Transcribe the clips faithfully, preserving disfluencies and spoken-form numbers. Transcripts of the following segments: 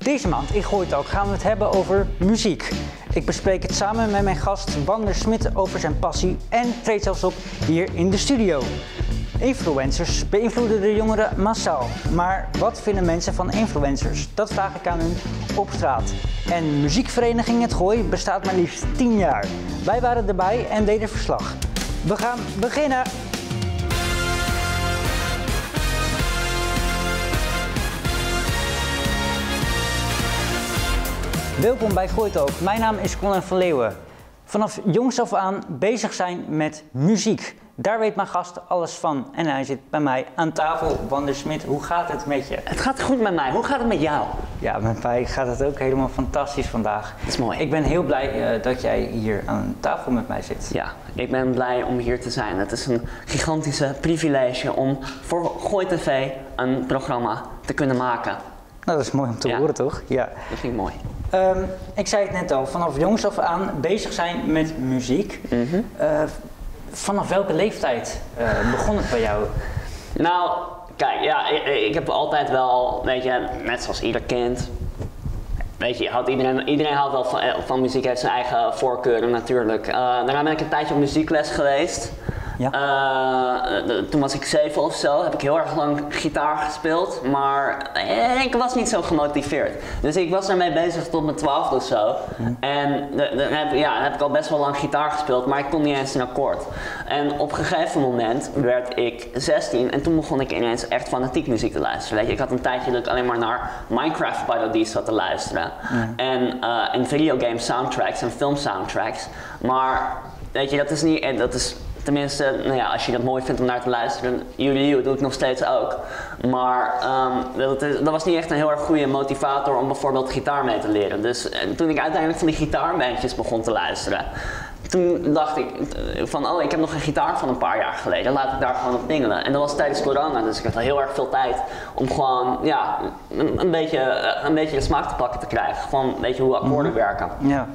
Deze maand in Gooitalk gaan we het hebben over muziek. Ik bespreek het samen met mijn gast Wander Smit over zijn passie en treedt zelfs op hier in de studio. Influencers beïnvloeden de jongeren massaal. Maar wat vinden mensen van influencers? Dat vraag ik aan hun op straat. En muziekvereniging Het Gooi bestaat maar liefst tien jaar. Wij waren erbij en deden verslag. We gaan beginnen! Welkom bij Gooitalk. Mijn naam is Colin van Leeuwen. Vanaf jongs af aan bezig zijn met muziek. Daar weet mijn gast alles van. En hij zit bij mij aan tafel. Wander Smit, hoe gaat het met je? Het gaat goed met mij. Hoe gaat het met jou? Ja, met mij gaat het ook helemaal fantastisch vandaag. Dat is mooi. Ik ben heel blij uh, dat jij hier aan tafel met mij zit. Ja, ik ben blij om hier te zijn. Het is een gigantische privilege om voor Gooi T V een programma te kunnen maken. Nou, dat is mooi om te ja. horen, toch? Ja. Dat vind ik mooi. Um, ik zei het net al, vanaf jongs af aan bezig zijn met muziek. Mm-hmm. uh, vanaf welke leeftijd uh, begon het bij jou? Nou, kijk, ja, ik, ik heb altijd wel, weet je, net zoals ieder kind. Weet je, houdt iedereen, iedereen houdt wel van, van muziek, heeft zijn eigen voorkeuren natuurlijk. Uh, daarna ben ik een tijdje op muziekles geweest. Ja. Uh, de, toen was ik zeven of zo, heb ik heel erg lang gitaar gespeeld, maar ik was niet zo gemotiveerd. Dus ik was ermee bezig tot mijn twaalfde of zo. Mm. En de, de, heb, ja, dan heb ik al best wel lang gitaar gespeeld, maar ik kon niet eens een akkoord. En op een gegeven moment werd ik zestien en toen begon ik ineens echt fanatiek muziek te luisteren. Weet je, ik had een tijdje dat ik alleen maar naar Minecraft parodies zat te luisteren. Mm. En, uh, en videogame soundtracks en film soundtracks. Maar weet je, dat is niet, dat is... Tenminste, nou ja, als je dat mooi vindt om naar te luisteren, jullie doe ik nog steeds ook. Maar um, dat, is, dat was niet echt een heel erg goede motivator om bijvoorbeeld gitaar mee te leren. Dus toen ik uiteindelijk van die gitaarbandjes begon te luisteren, toen dacht ik van, oh, ik heb nog een gitaar van een paar jaar geleden, laat ik daar gewoon op pingelen. En dat was tijdens corona, dus ik had heel erg veel tijd om gewoon, ja, een, een, beetje, een beetje de smaak te pakken te krijgen van, weet je, hoe akkoorden mm-hmm. werken. Ja.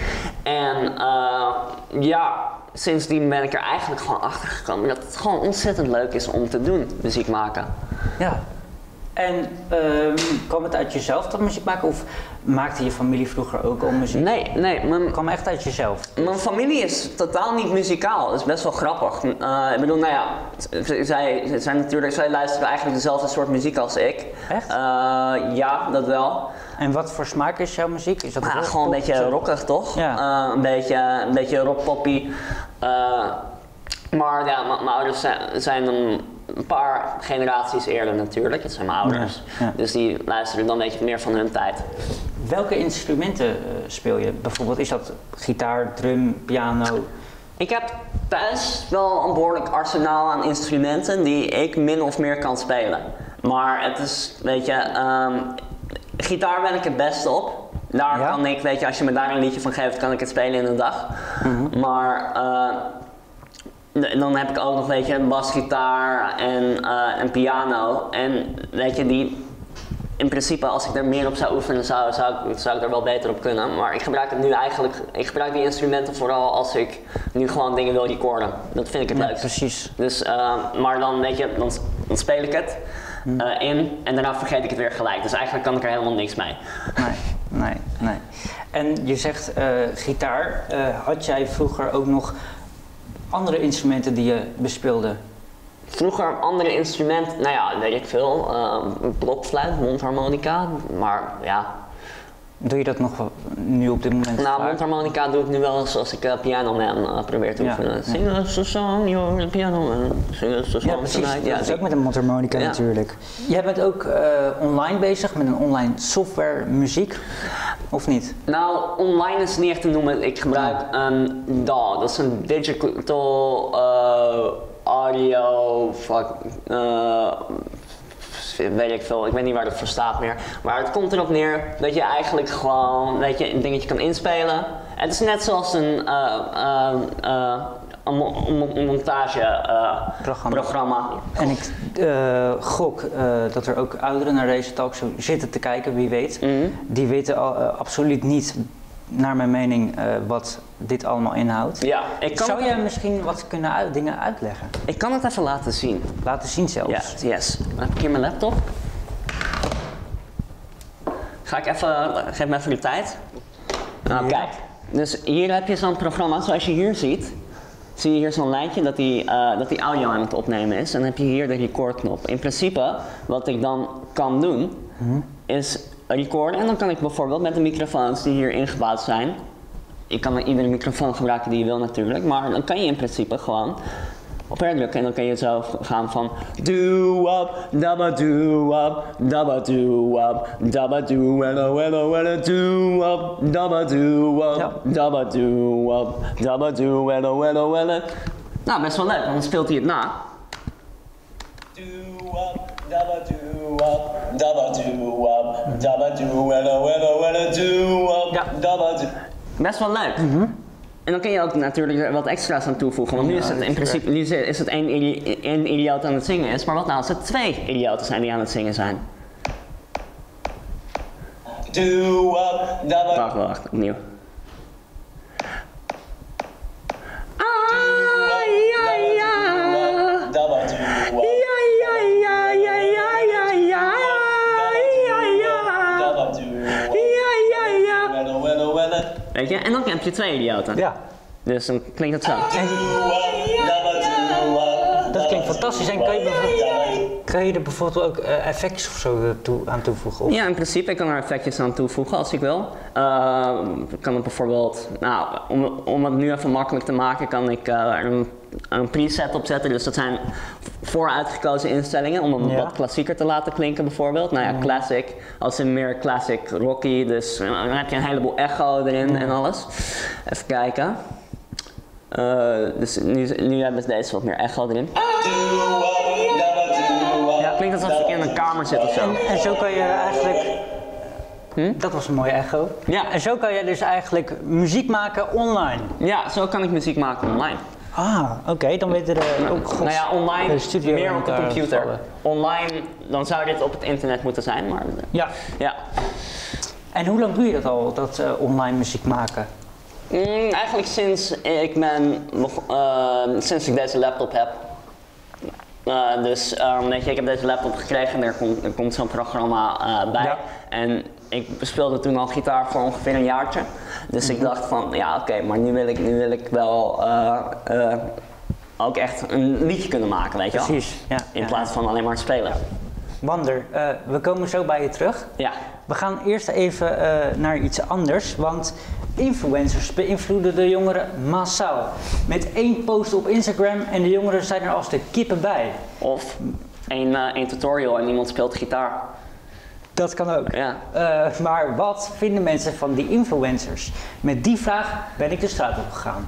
En uh, ja, sindsdien ben ik er eigenlijk gewoon achter gekomen dat het gewoon ontzettend leuk is om te doen, muziek maken. Ja. En uh, kwam het uit jezelf dat muziek maken of maakte je familie vroeger ook al muziek? Nee, nee. Mijn, kwam echt uit jezelf? Mijn familie is totaal niet muzikaal, dat is best wel grappig. Uh, ik bedoel, nou ja, zij, zijn natuurlijk, zij luisteren eigenlijk dezelfde soort muziek als ik. Echt? Uh, ja, dat wel. En wat voor smaak is jouw muziek? Is dat ah, gewoon een beetje rockig, toch? Ja. Uh, een beetje, een beetje rockpoppy. Uh, maar ja, mijn ouders zijn, zijn een een paar generaties eerder natuurlijk, dat zijn mijn ouders. Ja, ja. Dus die luisteren dan een beetje meer van hun tijd. Welke instrumenten uh, speel je? Bijvoorbeeld is dat gitaar, drum, piano? Ik heb thuis wel een behoorlijk arsenaal aan instrumenten die ik min of meer kan spelen. Maar het is, weet je, um, gitaar ben ik het beste op. Daar ja? kan ik, weet je, als je me daar een liedje van geeft, kan ik het spelen in een dag. Mm-hmm. Maar uh, dan heb ik ook nog, weet je, een basgitaar en uh, een piano. En weet je, die, in principe als ik er meer op zou oefenen, zou, zou, ik, zou ik er wel beter op kunnen. Maar ik gebruik het nu eigenlijk, ik gebruik die instrumenten vooral als ik nu gewoon dingen wil recorden. Dat vind ik het ja, leuk. Precies. Dus, uh, maar dan, weet je, dan, dan speel ik het uh, in en daarna vergeet ik het weer gelijk. Dus eigenlijk kan ik er helemaal niks mee. Nee, nee, nee. En je zegt uh, gitaar, uh, had jij vroeger ook nog andere instrumenten die je bespeelde? Vroeger andere instrumenten, nou ja, weet ik veel, uh, blokfluit, mondharmonica, maar ja. Doe je dat nog nu op dit moment? Nou, mondharmonica doe ik nu wel eens als ik uh, Piano Man uh, probeer te oefenen. Ja. Sing us a song, you're the piano man, sing us a song ja, precies. tonight. Ja, dat is ook met een mondharmonica ja. natuurlijk. Jij bent ook uh, online bezig met een online software muziek, of niet? Nou, online is het niet echt te noemen. Ik gebruik een D A W, dat is een digital uh, audio, fuck, uh, weet ik veel, ik weet niet waar dat voor staat meer. Maar het komt erop neer dat je eigenlijk gewoon, weet je, een dingetje kan inspelen. Het is net zoals een, uh, uh, uh, een, mo een montageprogramma. Uh, en ik uh, gok uh, dat er ook ouderen naar deze talkshow zitten te kijken, wie weet. Mm-hmm. Die weten al, uh, absoluut niet, naar mijn mening, uh, wat dit allemaal inhoudt. Ja, ik kan Zou jij misschien wat kunnen uit, dingen uitleggen? Ik kan het even laten zien. Laten zien zelfs? Ja, yes. Dan heb ik hier mijn laptop. Ga ik even, geef me even de tijd. Nou, ja. Kijk. Dus hier heb je zo'n programma, zoals je hier ziet. Zie je hier zo'n lijntje dat die, uh, dat die audio aan het opnemen is. En dan heb je hier de recordknop. In principe, wat ik dan kan doen, hmm. is recorden. En dan kan ik bijvoorbeeld met de microfoons die hier ingebouwd zijn. Je kan iedere microfoon gebruiken die je wil natuurlijk. Maar dan kan je in principe gewoon op herdrukken en dan kan je zo gaan van do-up, dabba-do-up, dabba-do-up, dabba-do-wello, wello, wello, do-up, dabba-do-up, dabba-do-up, dabba-do, wello, wello, wello. Nou, best wel leuk, want dan speelt hij het na. Do-up, dabba-do-up, dabba-do-up, dabba-do, wello, wello, wello, do-up, dabba-do. Best wel leuk. Mm-hmm. En dan kun je ook natuurlijk wat extra's aan toevoegen, want nu is het in principe nu is het één, één idioot aan het zingen is, maar wat nou als er twee idioten zijn die aan het zingen zijn? Wacht, wacht, opnieuw. Weet je, en dan heb je twee idioten. Ja. Dus dan klinkt het zo. En dat klinkt fantastisch. En kan je, kan je er bijvoorbeeld ook uh, effectjes of zo toe, aan toevoegen? Of? Ja, in principe ik kan er effectjes aan toevoegen als ik wil. Uh, ik kan het bijvoorbeeld, nou, om, om het nu even makkelijk te maken, kan ik uh, een, een preset opzetten. Dus dat zijn vooruitgekozen instellingen om hem ja. wat klassieker te laten klinken bijvoorbeeld. Nou ja, mm. classic, als in meer classic rocky, dus uh, dan heb je een heleboel echo erin mm. en alles. Even kijken. Uh, dus nu, nu hebben ze deze wat meer echo erin. Ja, klinkt alsof ik in een kamer zit of zo. En, en zo kan je eigenlijk... Hm? Dat was een mooie echo. Ja. En zo kan je dus eigenlijk muziek maken online. Ja, zo kan ik muziek maken online. Ah, oké, okay. Dan weten er ook gods, nou ja, online de studio meer op de computer. Vallen. Online, dan zou dit op het internet moeten zijn, maar... Ja. ja. En hoe lang doe je dat al, dat uh, online muziek maken? Mm, eigenlijk sinds ik ben, uh, sinds ik deze laptop heb. Uh, dus uh, weet je, ik heb deze laptop gekregen en er komt, er komt zo'n programma uh, bij. Ja. En ik speelde toen al gitaar voor ongeveer een jaartje. Dus mm-hmm. ik dacht van, ja oké, okay, maar nu wil ik, nu wil ik wel uh, uh, ook echt een liedje kunnen maken, weet je wel? Precies, ja. In ja, plaats ja. van alleen maar spelen. Wander, uh, we komen zo bij je terug. Ja. We gaan eerst even uh, naar iets anders, want influencers beïnvloeden de jongeren massaal. Met één post op Instagram en de jongeren zijn er als de kippen bij. Of één, uh, één tutorial en iemand speelt gitaar. Dat kan ook. Ja. Uh, maar wat vinden mensen van die influencers? Met die vraag ben ik de straat op gegaan.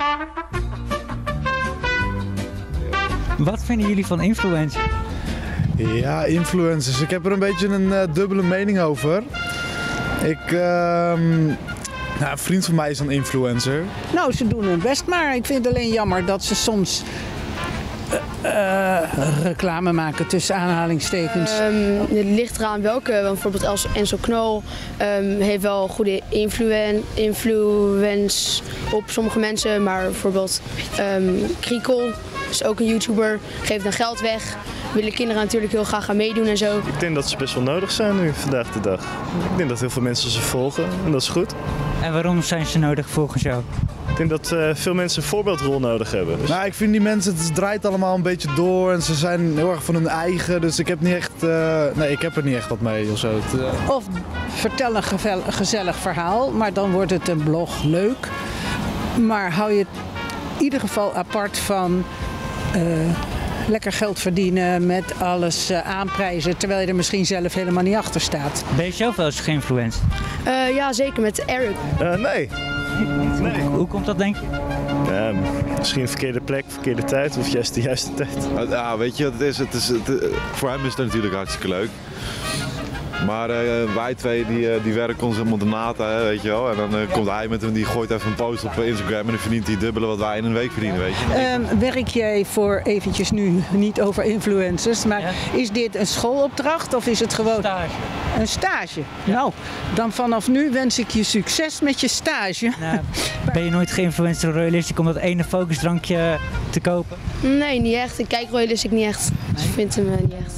Wat vinden jullie van influencers? Ja, influencers. Ik heb er een beetje een uh, dubbele mening over. Ik, uh, nou, een vriend van mij is een influencer. Nou, ze doen hun best, maar ik vind het alleen jammer dat ze soms uh, uh, reclame maken tussen aanhalingstekens. Um, het ligt eraan welke, want bijvoorbeeld Enzo Knol um, heeft wel goede influen influence op sommige mensen, maar bijvoorbeeld um, Kriekel is ook een YouTuber, geeft dan geld weg. Willen kinderen natuurlijk heel graag gaan meedoen en zo. Ik denk dat ze best wel nodig zijn nu, vandaag de dag. Ik denk dat heel veel mensen ze volgen en dat is goed. En waarom zijn ze nodig volgens jou? Ik denk dat uh, veel mensen een voorbeeldrol nodig hebben. Dus. Nou, ik vind die mensen, het draait allemaal een beetje door en ze zijn heel erg van hun eigen. Dus ik heb niet echt, uh, nee, ik heb er niet echt wat mee of zo. Het, uh... Of vertel een gevel, gezellig verhaal, maar dan wordt het een blog leuk. Maar hou je het in ieder geval apart van... Uh, lekker geld verdienen met alles uh, aanprijzen, terwijl je er misschien zelf helemaal niet achter staat. Ben je zelf wel eens geïnfluenced? Uh, ja, zeker met Eric. Uh, nee. nee. Hoe, hoe komt dat, denk je? Uh, misschien een verkeerde plek, verkeerde tijd of juist de juiste tijd. Ja, weet je wat het is? Het is het, voor hem is het natuurlijk hartstikke leuk. Maar uh, wij twee die, uh, die werken ons helemaal de nata, hè, weet je wel. En dan uh, komt hij met hem, die gooit even een post op Instagram en dan verdient hij dubbele wat wij in een week verdienen, weet je. Um, werk jij voor eventjes nu niet over influencers, maar ja. Is dit een schoolopdracht of is het gewoon stage. Een stage? Ja. Nou, dan vanaf nu wens ik je succes met je stage. Nou, ben je nooit geïnfluenced door Royalistic om dat ene focusdrankje te kopen? Nee, niet echt. Ik kijk Royalistic niet echt. Dus ik vind hem uh, niet echt.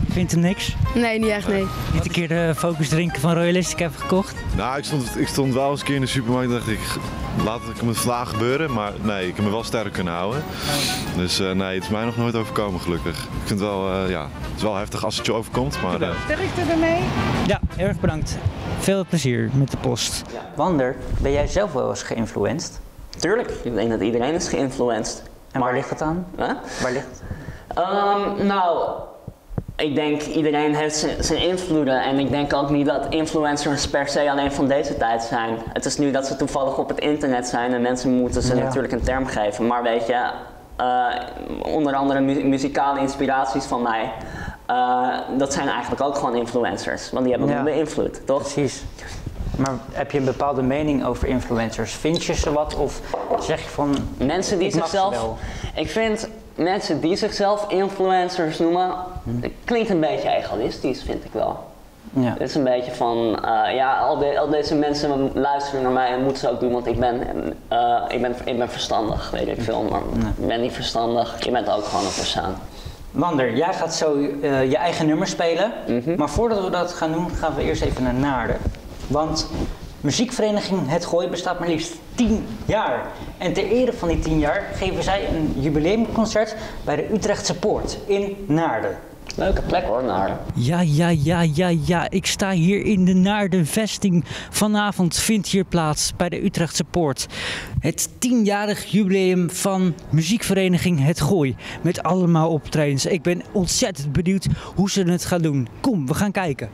Vindt hem niks? Nee, niet echt, nee. Niet een keer de focus drinken van Royalistic hebben gekocht? Nou, ik stond, ik stond wel eens een keer in de supermarkt en dacht ik, laat het me vandaag gebeuren. Maar nee, ik heb me wel sterk kunnen houden. Dus uh, nee, het is mij nog nooit overkomen gelukkig. Ik vind het wel, uh, ja, het is wel heftig als het je overkomt. Maar, uh... Sterkte ermee. Ja, heel erg bedankt. Veel plezier met de post. Ja. Wander, ben jij zelf wel eens geïnfluenced? Tuurlijk, ik denk dat iedereen is geïnfluenced. En waar ligt het aan? Huh? Waar ligt het? Um, nou, ik denk iedereen heeft zijn invloeden en ik denk ook niet dat influencers per se alleen van deze tijd zijn. Het is nu dat ze toevallig op het internet zijn en mensen moeten ze ja. natuurlijk een term geven. Maar weet je, uh, onder andere mu muzikale inspiraties van mij, uh, dat zijn eigenlijk ook gewoon influencers. Want die hebben ja. me beïnvloed, toch? Precies. Maar heb je een bepaalde mening over influencers? Vind je ze wat of zeg je van... Mensen die zichzelf... Ik vind mensen die zichzelf influencers noemen, hm. het klinkt een beetje egoïstisch, vind ik wel. Ja. Het is een beetje van, uh, ja, al, de, al deze mensen luisteren naar mij en moeten ze ook doen, want ik ben, uh, ik ben, ik ben verstandig, weet ik veel. Maar nee. ik ben niet verstandig, je bent ook gewoon een persoon. Wander, jij gaat zo uh, je eigen nummer spelen, mm-hmm. maar voordat we dat gaan doen, gaan we eerst even naar Naarden. Want muziekvereniging Het Gooi bestaat maar liefst tien jaar. En ter ere van die tien jaar geven zij een jubileumconcert bij de Utrechtse Poort in Naarden. Leuke plek hoor, Naarden. Ja, ja, ja, ja, ja. Ik sta hier in de Naardenvesting. Vanavond vindt hier plaats bij de Utrechtse Poort het tienjarig jubileum van muziekvereniging Het Gooi. Met allemaal optredens. Ik ben ontzettend benieuwd hoe ze het gaan doen. Kom, we gaan kijken.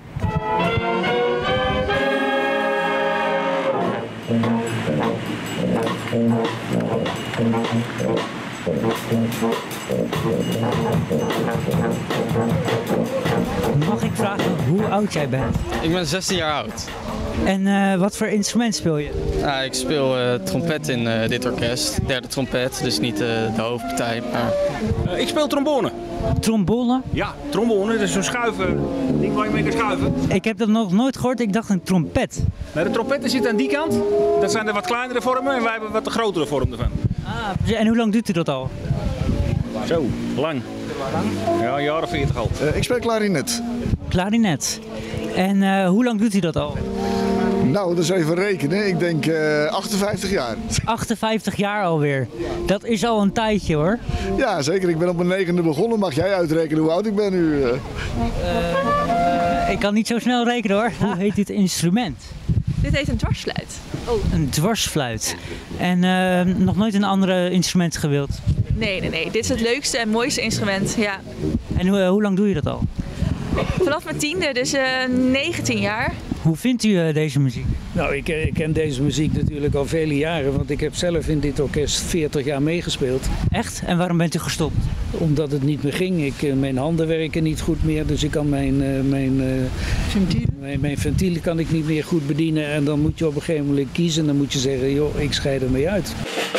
Mag ik vragen hoe oud jij bent? Ik ben zestien jaar oud. En uh, wat voor instrument speel je? Uh, ik speel uh, trompet in uh, dit orkest. Derde trompet, dus niet uh, de hoofdpartij. Maar... Uh, ik speel trombone. Trombone? Ja, trombone. Dat is zo'n schuiven ding waar je mee kan schuiven. Ik heb dat nog nooit gehoord. Ik dacht een trompet. Nee, de trompetten zitten aan die kant. Dat zijn de wat kleinere vormen en wij hebben wat de grotere vorm ervan. Ah, en hoe lang doet u dat al? Zo, lang. Lang? Ja, een jaar of veertig al. Uh, ik speel klarinet. Klarinet. En uh, hoe lang doet u dat al? Nou, dat is even rekenen. Ik denk uh, achtenvijftig jaar. achtenvijftig jaar alweer. Dat is al een tijdje hoor. Ja, zeker. Ik ben op mijn negende begonnen. Mag jij uitrekenen hoe oud ik ben nu? Uh? Uh, uh, ik kan niet zo snel rekenen hoor. Hoe heet dit instrument? Dit heet een dwarsfluit. Oh, een dwarsfluit. En uh, nog nooit een ander instrument gewild? Nee, nee, nee. Dit is het leukste en mooiste instrument, ja. En uh, hoe lang doe je dat al? Vanaf mijn tiende, dus uh, negentien jaar. Hoe vindt u uh, deze muziek? Nou, ik, ik ken deze muziek natuurlijk al vele jaren, want ik heb zelf in dit orkest veertig jaar meegespeeld. Echt? En waarom bent u gestopt? Omdat het niet meer ging. Ik, uh, mijn handen werken niet goed meer, dus ik kan mijn, uh, mijn, uh, ventielen? Mijn, mijn ventielen kan ik niet meer goed bedienen. En dan moet je op een gegeven moment kiezen en dan moet je zeggen, joh, ik scheid ermee uit.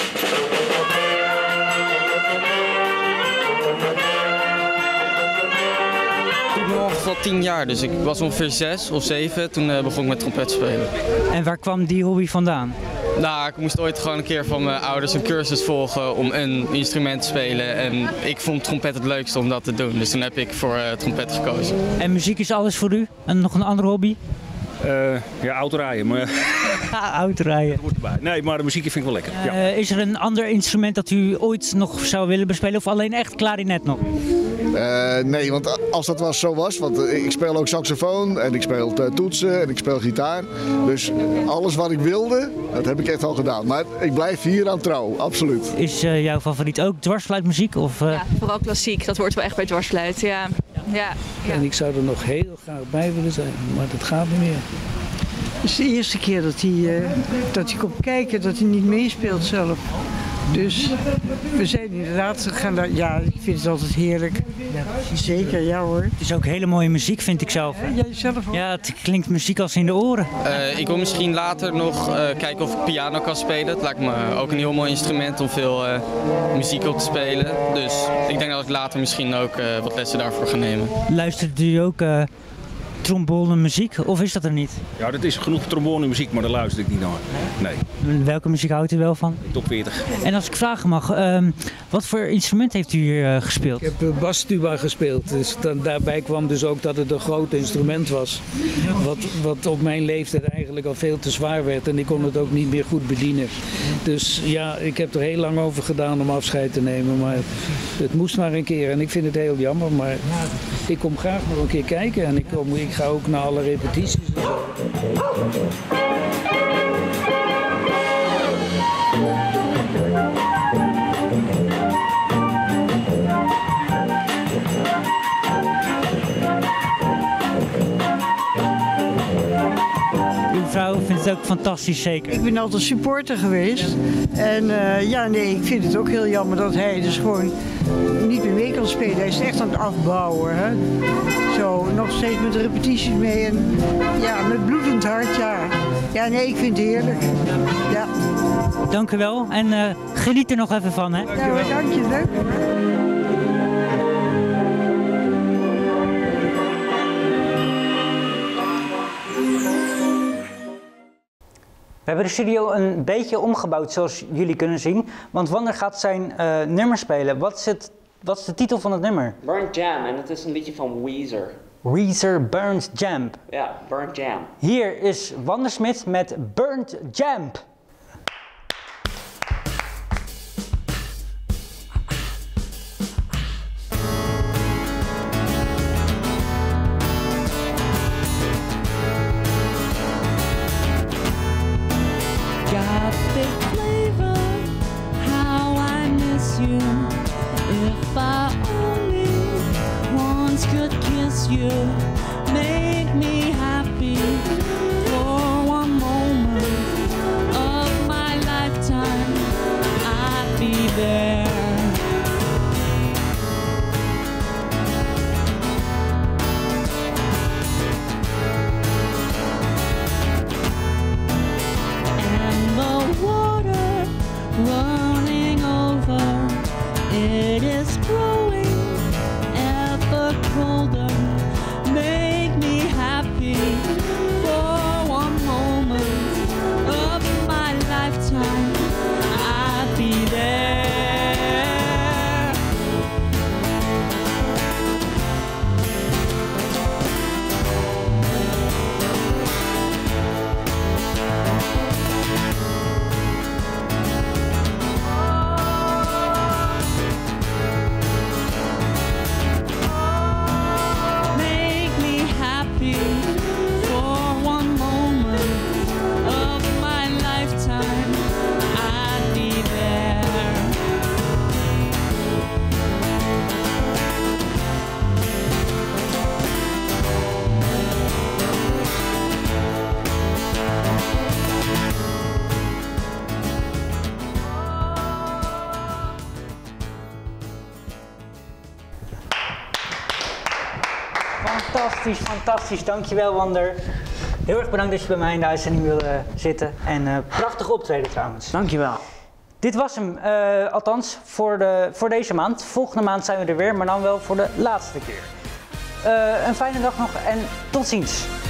Al tien jaar, dus ik was ongeveer zes of zeven, toen uh, begon ik met trompet spelen. En waar kwam die hobby vandaan? Nou, ik moest ooit gewoon een keer van mijn ouders een cursus volgen om een instrument te spelen. En ik vond trompet het leukste om dat te doen, dus toen heb ik voor uh, trompet gekozen. En muziek is alles voor u? En nog een andere hobby? Uh, ja, autorijden. Maar... ja, autorijden. Dat hoort erbij. Nee, maar de muziek vind ik wel lekker. Uh, ja. Is er een ander instrument dat u ooit nog zou willen bespelen of alleen echt klarinet nog? Uh, nee, want als dat was, zo was, want uh, ik speel ook saxofoon en ik speel uh, toetsen en ik speel gitaar. Dus alles wat ik wilde, dat heb ik echt al gedaan. Maar ik blijf hier aan trouw, absoluut. Is uh, jouw favoriet ook dwarsfluitmuziek? Of, uh... Ja, vooral klassiek. Dat hoort wel echt bij dwarsfluit, ja. Ja, ja. En ik zou er nog heel graag bij willen zijn, maar dat gaat niet meer. Het is de eerste keer dat hij, uh, dat hij komt kijken, dat hij niet meespeelt zelf. Dus we zijn inderdaad gaan daar, ja, ik vind het altijd heerlijk. Ja, zeker, ja hoor. Het is ook hele mooie muziek, vind ik zelf. Ja, jij zelf ook? Ja, het klinkt muziek als in de oren. Uh, ik wil misschien later nog uh, kijken of ik piano kan spelen. Het lijkt me ook een heel mooi instrument om veel uh, muziek op te spelen. Dus ik denk dat ik later misschien ook uh, wat lessen daarvoor ga nemen. Luistert u ook uh, trombone muziek, of is dat er niet? Ja, dat is genoeg trombone muziek, maar daar luister ik niet naar. Nee. Welke muziek houdt u wel van? Top veertig. En als ik vragen mag, um, wat voor instrument heeft u hier uh, gespeeld? Ik heb basstuba gespeeld, dus dan, daarbij kwam dus ook dat het een groot instrument was. Wat, wat op mijn leeftijd eigenlijk al veel te zwaar werd en ik kon het ook niet meer goed bedienen. Dus ja, ik heb er heel lang over gedaan om afscheid te nemen, maar het moest maar een keer en ik vind het heel jammer, maar ik kom graag nog een keer kijken en ik, kom, ik ga ook naar alle repetities en zo. Uw vrouw vindt het ook fantastisch, zeker? Ik ben altijd supporter geweest. En uh, ja, nee, ik vind het ook heel jammer dat hij dus gewoon niet meer mee kan spelen. Hij is echt aan het afbouwen. Hè? Zo, nog steeds met de repetities mee. En ja, met bloedend hart, ja. Ja, nee, ik vind het heerlijk. Ja. Dank u wel en uh, geniet er nog even van, hè? Ja, maar dank je, leuk. We hebben de studio een beetje omgebouwd, zoals jullie kunnen zien. Want Wander gaat zijn uh, nummer spelen. Wat is, het, wat is de titel van het nummer? Burnt Jam, en het is een liedje van Weezer. Weezer Burnt Jam. Ja, Burnt Jam. Hier is Wander Smit met Burnt Jam. You make me happy for one moment of my lifetime. I'd be there. And the water running over, it is growing ever colder. Make me happy for one moment of my lifetime. I'll be there. Fantastisch, fantastisch. Dankjewel, Wander. Heel erg bedankt dat je bij mij in de uitzending wilde zitten. En uh, prachtig optreden trouwens. Dankjewel. Dit was hem, uh, althans voor, de, voor deze maand. Volgende maand zijn we er weer, maar dan wel voor de laatste keer. Uh, een fijne dag nog en tot ziens.